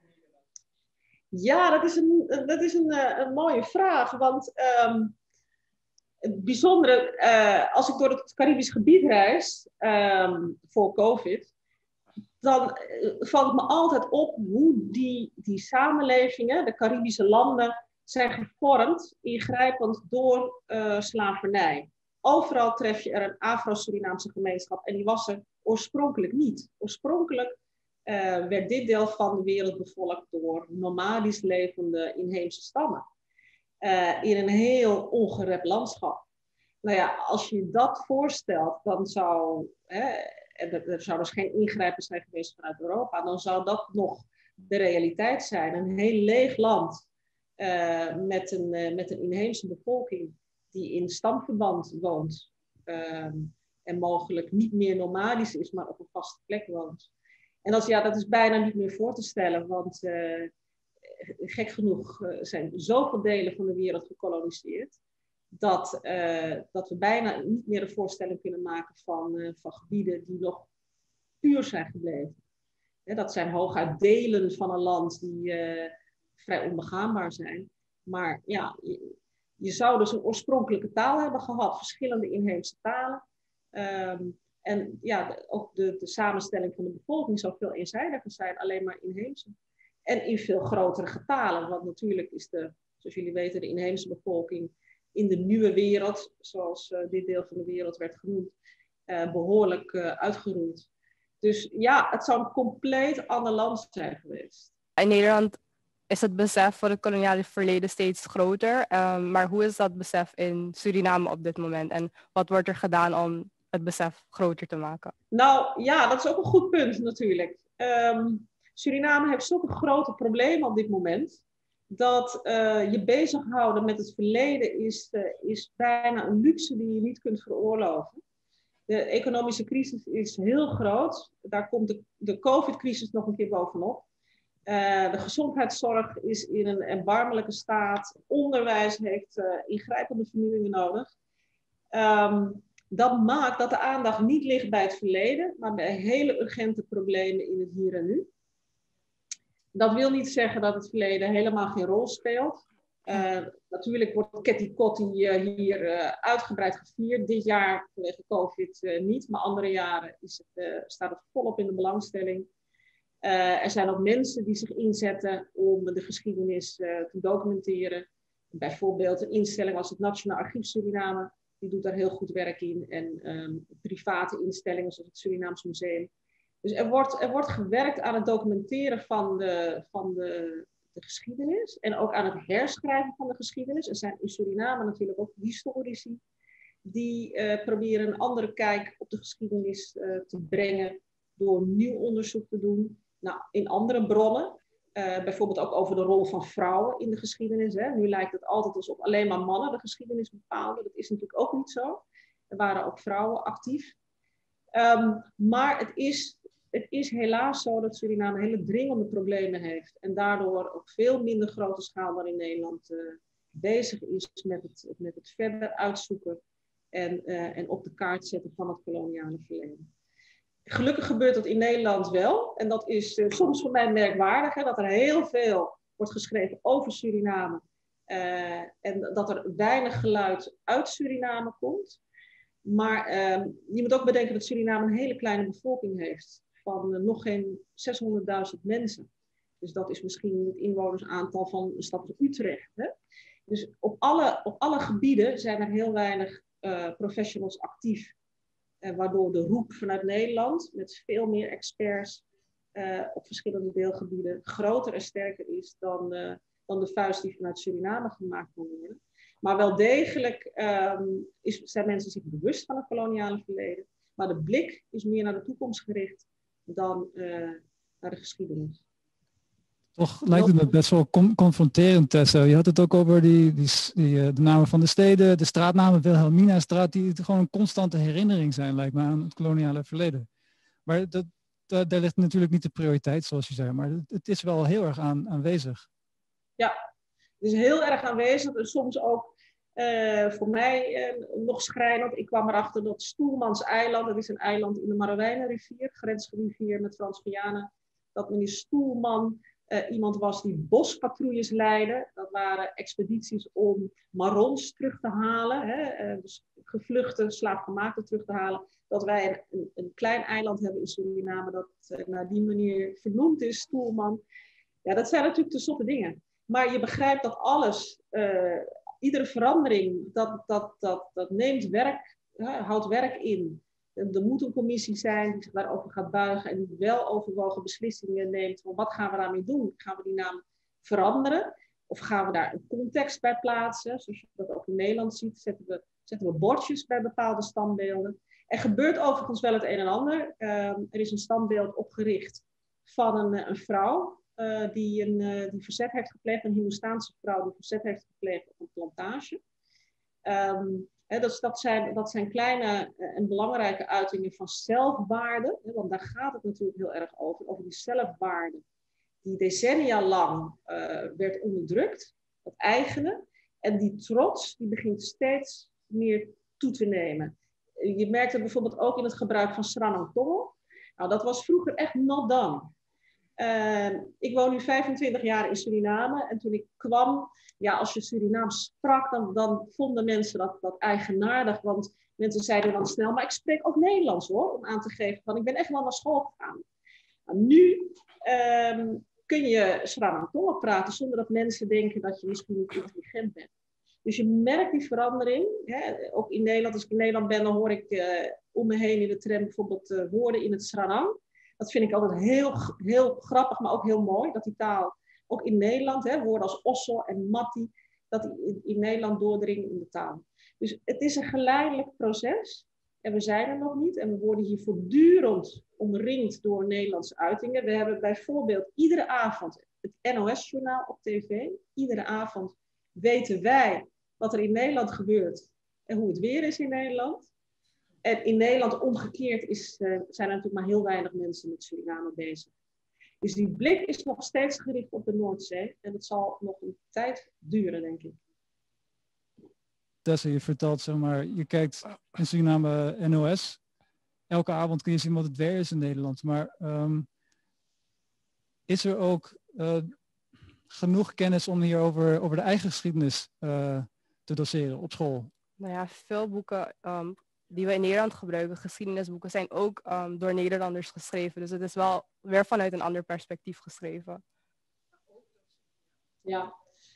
Ja, dat is een mooie vraag, want het bijzondere, als ik door het Caribisch gebied reis, voor COVID, dan valt het me altijd op hoe die samenlevingen, de Caribische landen, zijn gevormd, ingrijpend door slavernij. Overal tref je er een Afro-Surinaamse gemeenschap en die was er oorspronkelijk niet. Oorspronkelijk werd dit deel van de wereld bevolkt door nomadisch levende inheemse stammen. In een heel ongerept landschap. Nou ja, als je dat voorstelt, dan zou... er zou dus geen ingrijpen zijn geweest vanuit Europa. Dan zou dat nog de realiteit zijn. Een heel leeg land met een inheemse bevolking die in stamverband woont. En mogelijk niet meer nomadisch is, maar op een vaste plek woont. En dat is bijna niet meer voor te stellen. Want gek genoeg zijn zoveel delen van de wereld gekoloniseerd. Dat we bijna niet meer een voorstelling kunnen maken van gebieden die nog puur zijn gebleven. Dat zijn hooguit delen van een land die vrij onbegaanbaar zijn. Maar ja, je zou dus een oorspronkelijke taal hebben gehad, verschillende inheemse talen. En ja, ook de samenstelling van de bevolking zou veel eenzijdiger zijn, alleen maar inheemse. En in veel grotere getalen, want natuurlijk is zoals jullie weten, de inheemse bevolking in de nieuwe wereld, zoals dit deel van de wereld werd genoemd, behoorlijk uitgeroeid. Dus ja, het zou een compleet ander land zijn geweest. In Nederland is het besef voor het koloniale verleden steeds groter. Maar hoe is dat besef in Suriname op dit moment? En wat wordt er gedaan om het besef groter te maken? Nou ja, dat is ook een goed punt natuurlijk. Suriname heeft zulke grote problemen op dit moment. Dat je bezighouden met het verleden is bijna een luxe die je niet kunt veroorloven. De economische crisis is heel groot. Daar komt de COVID-crisis nog een keer bovenop. De gezondheidszorg is in een erbarmelijke staat. Onderwijs heeft ingrijpende vernieuwingen nodig. Dat maakt dat de aandacht niet ligt bij het verleden, maar bij hele urgente problemen in het hier en nu. Dat wil niet zeggen dat het verleden helemaal geen rol speelt. Natuurlijk wordt Ketty Kotti hier uitgebreid gevierd. Dit jaar vanwege COVID niet, maar andere jaren staat het volop in de belangstelling. Er zijn ook mensen die zich inzetten om de geschiedenis te documenteren. Bijvoorbeeld een instelling als het Nationaal Archief Suriname, die doet daar heel goed werk in. En private instellingen zoals het Surinaams Museum. Dus er wordt gewerkt aan het documenteren van de geschiedenis en ook aan het herschrijven van de geschiedenis. Er zijn in Suriname natuurlijk ook historici die proberen een andere kijk op de geschiedenis te brengen door nieuw onderzoek te doen. Nou, in andere bronnen, bijvoorbeeld ook over de rol van vrouwen in de geschiedenis. Hè. Nu lijkt het altijd alsof alleen maar mannen de geschiedenis bepaalden. Dat is natuurlijk ook niet zo. Er waren ook vrouwen actief. Maar het is helaas zo dat Suriname hele dringende problemen heeft. En daardoor op veel minder grote schaal dan in Nederland bezig is met het verder uitzoeken en op de kaart zetten van het koloniale verleden. Gelukkig gebeurt dat in Nederland wel. En dat is soms voor mij merkwaardig, hè, dat er heel veel wordt geschreven over Suriname. En dat er weinig geluid uit Suriname komt. Maar je moet ook bedenken dat Suriname een hele kleine bevolking heeft. Van nog geen 600.000 mensen. Dus dat is misschien het inwonersaantal van een stad als Utrecht. Hè? Dus op alle gebieden zijn er heel weinig professionals actief. Waardoor de roep vanuit Nederland met veel meer experts op verschillende deelgebieden groter en sterker is dan de vuist die vanuit Suriname gemaakt kan worden. Maar wel degelijk zijn mensen zich bewust van het koloniale verleden. Maar de blik is meer naar de toekomst gericht dan naar de geschiedenis. Toch lijkt het me best wel confronterend, Tessa. Je had het ook over de namen van de steden, de straatnamen, Wilhelminastraat, die gewoon een constante herinnering zijn, lijkt me, aan het koloniale verleden. Maar daar ligt natuurlijk niet de prioriteit, zoals je zei, maar het is wel heel erg aanwezig. Ja, het is heel erg aanwezig. En soms ook voor mij nog schrijnend. Ik kwam erachter dat Stoelmans eiland, dat is een eiland in de Marowijnenrivier, grensrivier met Frans-Guyana, dat meneer Stoelman iemand was die bospatrouilles leidde. Dat waren expedities om marrons terug te halen, hè, dus gevluchte slaafgemaakten terug te halen. Dat wij een klein eiland hebben in Suriname dat naar die manier vernoemd is, Stoelman. Ja, dat zijn natuurlijk de zotte dingen. Maar je begrijpt dat alles, iedere verandering, dat neemt werk, houdt werk in. Er moet een commissie zijn die zich daarover gaat buigen en die wel overwogen beslissingen neemt van wat gaan we daarmee doen? Gaan we die naam veranderen? Of gaan we daar een context bij plaatsen? Zoals je dat ook in Nederland ziet, zetten we bordjes bij bepaalde standbeelden. Er gebeurt overigens wel het een en ander. Er is een standbeeld opgericht van een vrouw die verzet heeft gepleegd, een Hindoestaanse vrouw die verzet heeft gepleegd op een plantage. Dat zijn kleine en belangrijke uitingen van zelfwaarde, want daar gaat het natuurlijk heel erg over die zelfwaarde die decennia lang werd onderdrukt, dat eigene, en die trots die begint steeds meer toe te nemen. Je merkt het bijvoorbeeld ook in het gebruik van Sranang Tongo. Nou, dat was vroeger echt not done. Ik woon nu 25 jaar in Suriname en toen ik kwam, ja, als je Surinaams sprak, dan vonden mensen dat eigenaardig, want mensen zeiden dan snel, maar ik spreek ook Nederlands hoor, om aan te geven van ik ben echt wel naar school gegaan. Nou, nu kun je Sranang Tongo praten zonder dat mensen denken dat je misschien niet intelligent bent. Dus je merkt die verandering. Hè? Ook in Nederland, als ik in Nederland ben, dan hoor ik om me heen in de tram bijvoorbeeld woorden in het Sranang. Dat vind ik altijd heel grappig, maar ook heel mooi. Dat die taal, ook in Nederland, woorden als osso en matti, dat die in Nederland doordringen in de taal. Dus het is een geleidelijk proces. En we zijn er nog niet. En we worden hier voortdurend omringd door Nederlandse uitingen. We hebben bijvoorbeeld iedere avond het NOS-journaal op tv. Iedere avond weten wij wat er in Nederland gebeurt en hoe het weer is in Nederland. En in Nederland omgekeerd zijn er natuurlijk maar heel weinig mensen met Suriname bezig. Dus die blik is nog steeds gericht op de Noordzee. En het zal nog een tijd duren, denk ik. Tessa, je vertelt, zeg maar, je kijkt in Suriname NOS. Elke avond kun je zien wat het weer is in Nederland. Maar is er ook genoeg kennis om hier over de eigen geschiedenis te doseren op school? Nou ja, veel boeken die we in Nederland gebruiken, geschiedenisboeken, zijn ook door Nederlanders geschreven. Dus het is wel weer vanuit een ander perspectief geschreven. Ja.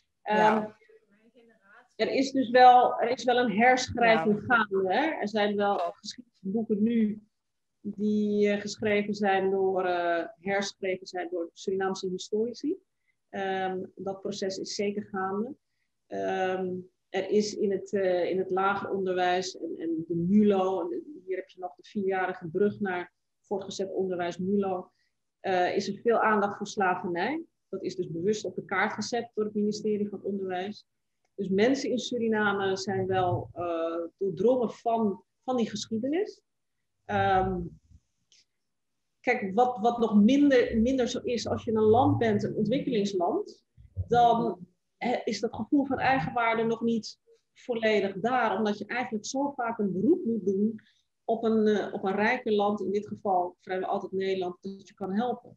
Er is dus wel een herschrijving gaande. Hè? Er zijn wel geschiedenisboeken nu die herschreven zijn door Surinaamse historici. Dat proces is zeker gaande. Er is in het lager onderwijs en de MULO, en hier heb je nog de 4-jarige brug naar voortgezet onderwijs MULO, is er veel aandacht voor slavernij. Dat is dus bewust op de kaart gezet door het ministerie van Onderwijs. Dus mensen in Suriname zijn wel doordrongen van die geschiedenis. Kijk, wat nog minder zo is als je een land bent, een ontwikkelingsland, dan is dat gevoel van eigenwaarde nog niet volledig daar, omdat je eigenlijk zo vaak een beroep moet doen op een rijker land, in dit geval vrijwel altijd Nederland, dat je kan helpen.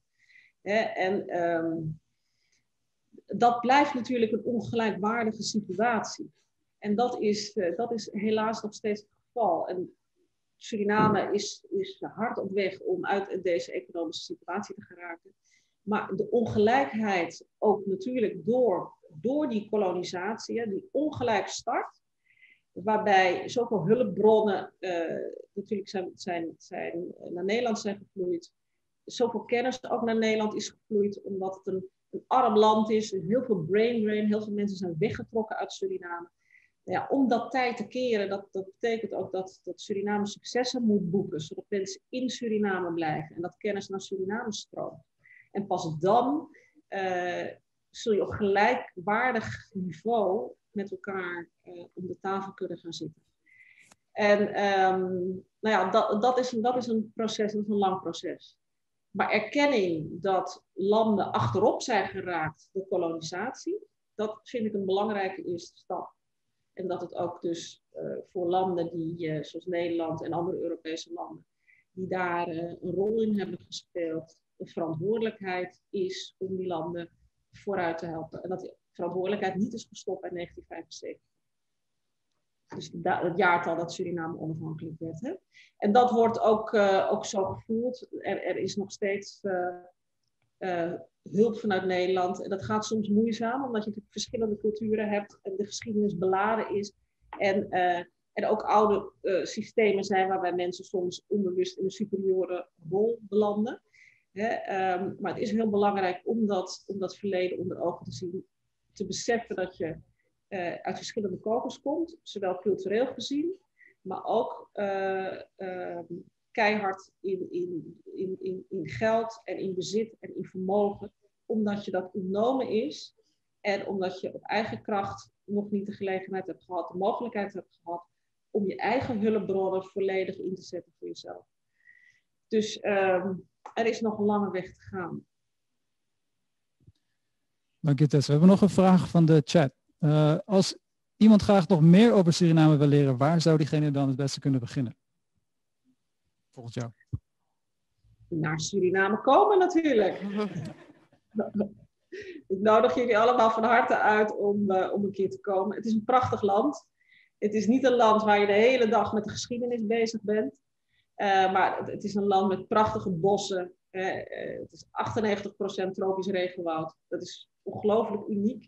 En dat blijft natuurlijk een ongelijkwaardige situatie. En dat is helaas nog steeds het geval. En Suriname is hard op weg om uit deze economische situatie te geraken. Maar de ongelijkheid ook natuurlijk door die kolonisatie, die ongelijk start, waarbij zoveel hulpbronnen natuurlijk zijn naar Nederland zijn gevloeid. Zoveel kennis ook naar Nederland is gevloeid, omdat het een arm land is. Heel veel brain drain, heel veel mensen zijn weggetrokken uit Suriname. Ja, om dat tijd te keren, dat betekent ook dat Suriname successen moet boeken, zodat mensen in Suriname blijven en dat kennis naar Suriname stroomt. En pas dan zul je op gelijkwaardig niveau met elkaar om de tafel kunnen gaan zitten. En dat is een proces, dat is een lang proces. Maar erkenning dat landen achterop zijn geraakt door kolonisatie, dat vind ik een belangrijke eerste stap. En dat het ook dus voor landen die, zoals Nederland en andere Europese landen, die daar een rol in hebben gespeeld, een verantwoordelijkheid is om die landen vooruit te helpen. En dat die verantwoordelijkheid niet is gestopt in 1975. Dus het jaartal dat Suriname onafhankelijk werd. Hè? En dat wordt ook zo gevoeld. Er is nog steeds hulp vanuit Nederland. En dat gaat soms moeizaam, omdat je natuurlijk verschillende culturen hebt en de geschiedenis beladen is. En er ook oude systemen zijn waarbij mensen soms onbewust in een superieure rol belanden. Maar het is heel belangrijk om dat verleden onder ogen te zien. Te beseffen dat je uit verschillende kokers komt, zowel cultureel gezien, maar ook keihard in geld en in bezit en in vermogen, omdat je dat ontnomen is en omdat je op eigen kracht nog niet de gelegenheid hebt gehad, de mogelijkheid hebt gehad om je eigen hulpbronnen volledig in te zetten voor jezelf. Dus er is nog een lange weg te gaan. Dank je, Tess. We hebben nog een vraag van de chat. Als iemand graag nog meer over Suriname wil leren, waar zou diegene dan het beste kunnen beginnen? Volgens jou. Naar Suriname komen natuurlijk. Ik nodig jullie allemaal van harte uit om een keer te komen. Het is een prachtig land. Het is niet een land waar je de hele dag met de geschiedenis bezig bent. Maar het is een land met prachtige bossen. Het is 98% tropisch regenwoud. Dat is ongelooflijk uniek.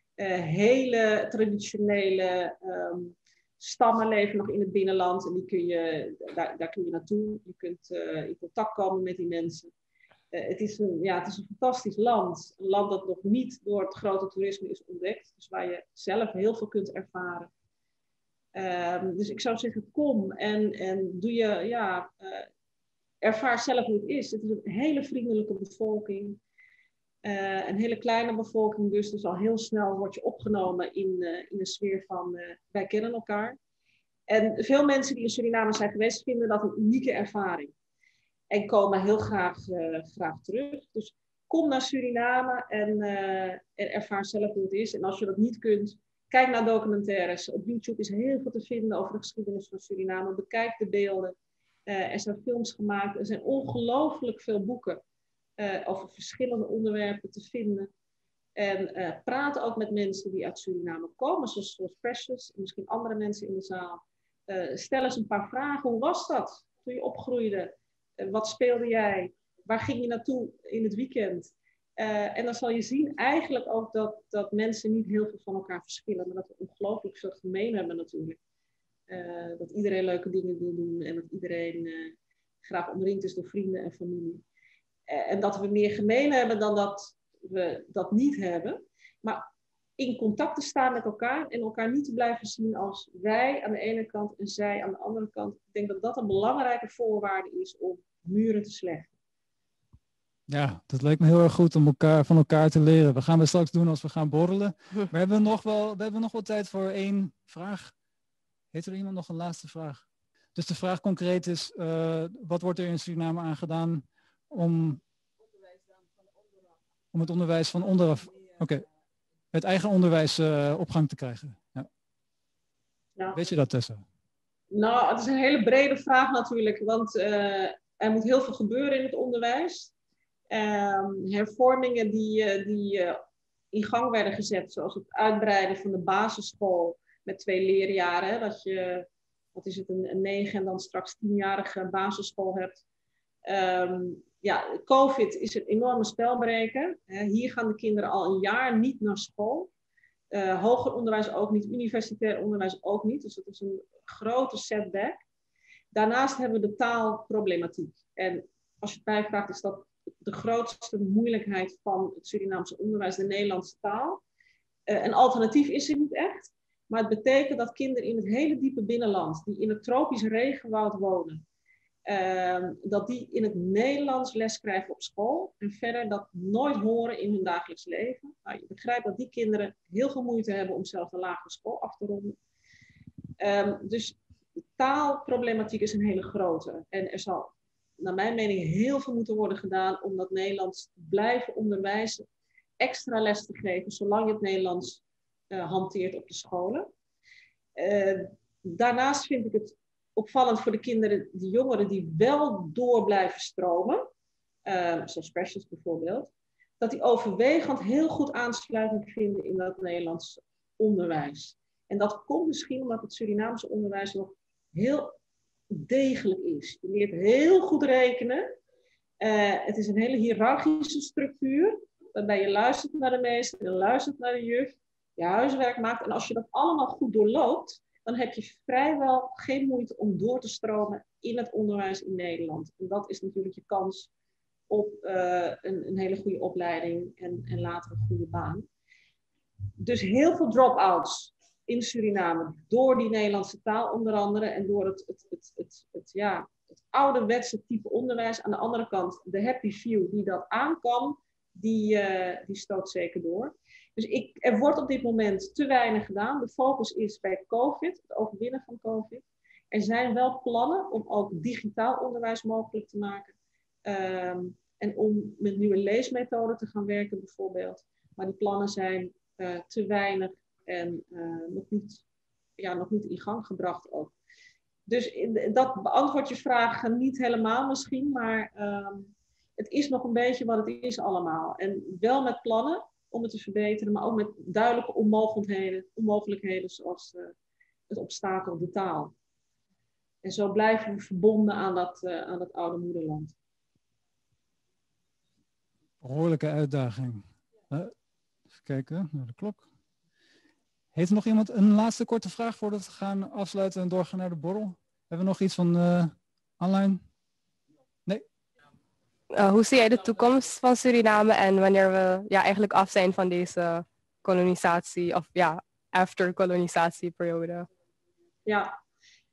Hele traditionele stammen leven nog in het binnenland. En daar kun je naartoe. Je kunt in contact komen met die mensen. Het is een fantastisch land. Een land dat nog niet door het grote toerisme is ontdekt. Dus waar je zelf heel veel kunt ervaren. Dus ik zou zeggen, kom en doe ervaar zelf hoe het is. Het is een hele vriendelijke bevolking. Een hele kleine bevolking, dus al heel snel word je opgenomen in een sfeer van wij kennen elkaar. En veel mensen die in Suriname zijn geweest vinden dat een unieke ervaring. En komen heel graag terug. Dus kom naar Suriname en ervaar zelf hoe het is. En als je dat niet kunt, kijk naar documentaires. Op YouTube is heel veel te vinden over de geschiedenis van Suriname. Bekijk de beelden. Er zijn films gemaakt. Er zijn ongelooflijk veel boeken over verschillende onderwerpen te vinden. En praat ook met mensen die uit Suriname komen, zoals Precious en misschien andere mensen in de zaal. Stel eens een paar vragen. Hoe was dat toen je opgroeide? Wat speelde jij? Waar ging je naartoe in het weekend? En dan zal je zien eigenlijk ook dat mensen niet heel veel van elkaar verschillen. Maar dat we ongelooflijk veel gemeen hebben natuurlijk. Dat iedereen leuke dingen wil doen. En dat iedereen graag omringd is door vrienden en familie. En dat we meer gemeen hebben dan dat we dat niet hebben. Maar in contact te staan met elkaar. En elkaar niet te blijven zien als wij aan de ene kant en zij aan de andere kant. Ik denk dat dat een belangrijke voorwaarde is om muren te slechten. Ja, dat lijkt me heel erg goed om van elkaar te leren. We gaan het straks doen als we gaan borrelen. We hebben nog wel tijd voor één vraag. Heeft er iemand nog een laatste vraag? Dus de vraag concreet is, wat wordt er in Suriname aan gedaan om het onderwijs van onderaf... Oké, het eigen onderwijs op gang te krijgen. Ja. Ja. Weet je dat, Tessa? Nou, het is een hele brede vraag natuurlijk, want er moet heel veel gebeuren in het onderwijs. Hervormingen die in gang werden gezet, zoals het uitbreiden van de basisschool met 2 leerjaren, hè, dat je, wat is het, een 9 en dan straks 10-jarige basisschool hebt. Ja, COVID is een enorme spelbreker. Hier gaan de kinderen al een jaar niet naar school. Hoger onderwijs ook niet, universitair onderwijs ook niet. Dus dat is een grote setback. Daarnaast hebben we de taalproblematiek. En als je het mij vraagt, is dat de grootste moeilijkheid van het Surinaamse onderwijs, de Nederlandse taal. Een alternatief is er niet echt. Maar het betekent dat kinderen in het hele diepe binnenland, die in het tropisch regenwoud wonen, dat die in het Nederlands les krijgen op school en verder dat nooit horen in hun dagelijks leven. Nou, je begrijpt dat die kinderen heel veel moeite hebben om zelf de lagere school af te ronden. Dus de taalproblematiek is een hele grote. En er zal, naar mijn mening, heel veel moeten worden gedaan om dat Nederlands te blijven onderwijzen, extra les te geven, zolang je het Nederlands hanteert op de scholen. Daarnaast vind ik het opvallend voor de kinderen, die jongeren die wel door blijven stromen, zoals Precious bijvoorbeeld, dat die overwegend heel goed aansluiting vinden in dat Nederlands onderwijs. En dat komt misschien omdat het Surinaamse onderwijs nog heel degelijk is. Je leert heel goed rekenen. Het is een hele hiërarchische structuur, waarbij je luistert naar de meester, je luistert naar de juf, je huiswerk maakt. En als je dat allemaal goed doorloopt, dan heb je vrijwel geen moeite om door te stromen in het onderwijs in Nederland. En dat is natuurlijk je kans op een hele goede opleiding en later een goede baan. Dus heel veel drop-outs in Suriname door die Nederlandse taal onder andere en door het ouderwetse type onderwijs. Aan de andere kant, de happy few die dat aan kan, die stoot zeker door. Dus er wordt op dit moment te weinig gedaan. De focus is bij COVID, het overwinnen van COVID. Er zijn wel plannen om ook digitaal onderwijs mogelijk te maken. En om met nieuwe leesmethoden te gaan werken bijvoorbeeld. Maar die plannen zijn te weinig en nog niet in gang gebracht ook. Dus dat beantwoordt je vraag niet helemaal misschien, maar het is nog een beetje wat het is allemaal. En wel met plannen om het te verbeteren, maar ook met duidelijke onmogelijkheden zoals het obstakel, de taal. En zo blijven we verbonden aan dat oude moederland. Behoorlijke uitdaging. Even kijken naar de klok. Heeft er nog iemand een laatste korte vraag voordat we gaan afsluiten en doorgaan naar de borrel? Hebben we nog iets van online? Nee? Hoe zie jij de toekomst van Suriname en wanneer we eigenlijk af zijn van deze kolonisatie of after-kolonisatieperiode? Ja,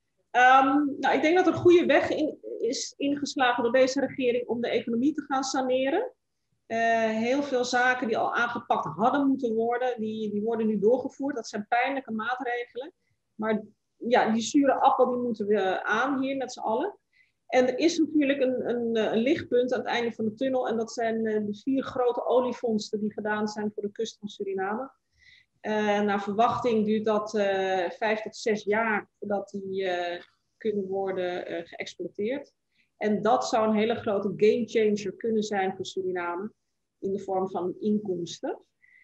nou, ik denk dat er een goede weg is ingeslagen door deze regering om de economie te gaan saneren. Heel veel zaken die al aangepakt hadden moeten worden, die worden nu doorgevoerd. Dat zijn pijnlijke maatregelen. Maar ja, die zure appel die moeten we aan hier met z'n allen. En er is natuurlijk een lichtpunt aan het einde van de tunnel. En dat zijn de 4 grote olievondsten die gedaan zijn voor de kust van Suriname. Naar verwachting duurt dat 5 tot 6 jaar voordat die kunnen worden geëxploiteerd. En dat zou een hele grote gamechanger kunnen zijn voor Suriname in de vorm van inkomsten.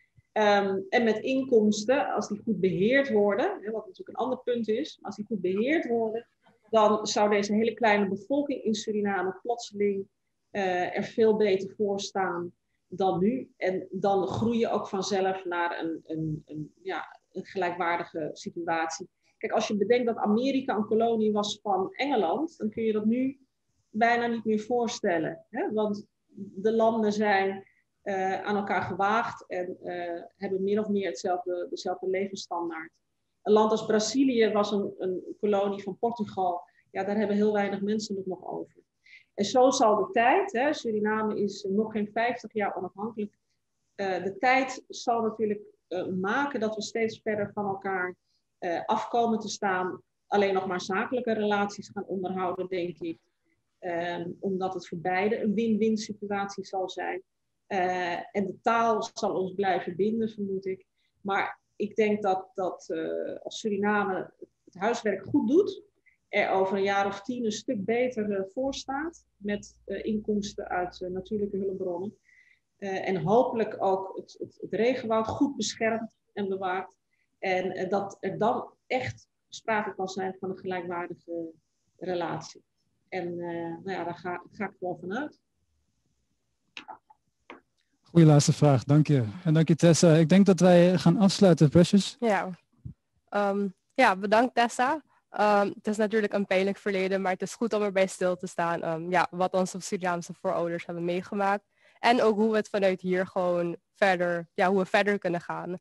En met inkomsten, als die goed beheerd worden, wat natuurlijk een ander punt is, als die goed beheerd worden, dan zou deze hele kleine bevolking in Suriname plotseling er veel beter voor staan dan nu. En dan groei je ook vanzelf naar een gelijkwaardige situatie. Kijk, als je bedenkt dat Amerika een kolonie was van Engeland, dan kun je dat nu bijna niet meer voorstellen. Hè? Want de landen zijn aan elkaar gewaagd en hebben min of meer dezelfde levensstandaard. Een land als Brazilië was een kolonie van Portugal. Ja, daar hebben heel weinig mensen het nog over. En zo zal de tijd, Suriname is nog geen 50 jaar onafhankelijk. De tijd zal natuurlijk maken dat we steeds verder van elkaar afkomen te staan. Alleen nog maar zakelijke relaties gaan onderhouden, denk ik. Omdat het voor beide een win-win situatie zal zijn. En de taal zal ons blijven binden, vermoed ik. Maar ik denk dat als Suriname het het huiswerk goed doet, er over een jaar of 10 een stuk beter voor staat met inkomsten uit natuurlijke hulpbronnen. En hopelijk ook het regenwoud goed beschermt en bewaart. En dat er dan echt sprake kan zijn van een gelijkwaardige relatie. En daar ga ik wel vanuit. Goeie laatste vraag, dank je. En dank je Tessa. Ik denk dat wij gaan afsluiten, Precious. Ja, bedankt Tessa. Het is natuurlijk een pijnlijk verleden, maar het is goed om erbij stil te staan. Wat onze Surinaamse voorouders hebben meegemaakt. En ook hoe we het vanuit hier gewoon verder, hoe we verder kunnen gaan.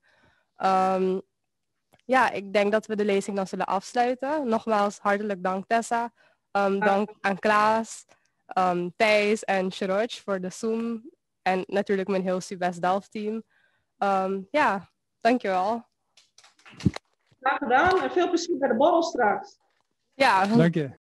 Ik denk dat we de lezing dan zullen afsluiten. Nogmaals, hartelijk dank Tessa. Dank aan Klaas, Thijs en Sheroj voor de Zoom. En natuurlijk mijn heel Subest Delft team. Dankjewel. Graag gedaan en veel plezier bij de borrel straks. Ja. Dank je.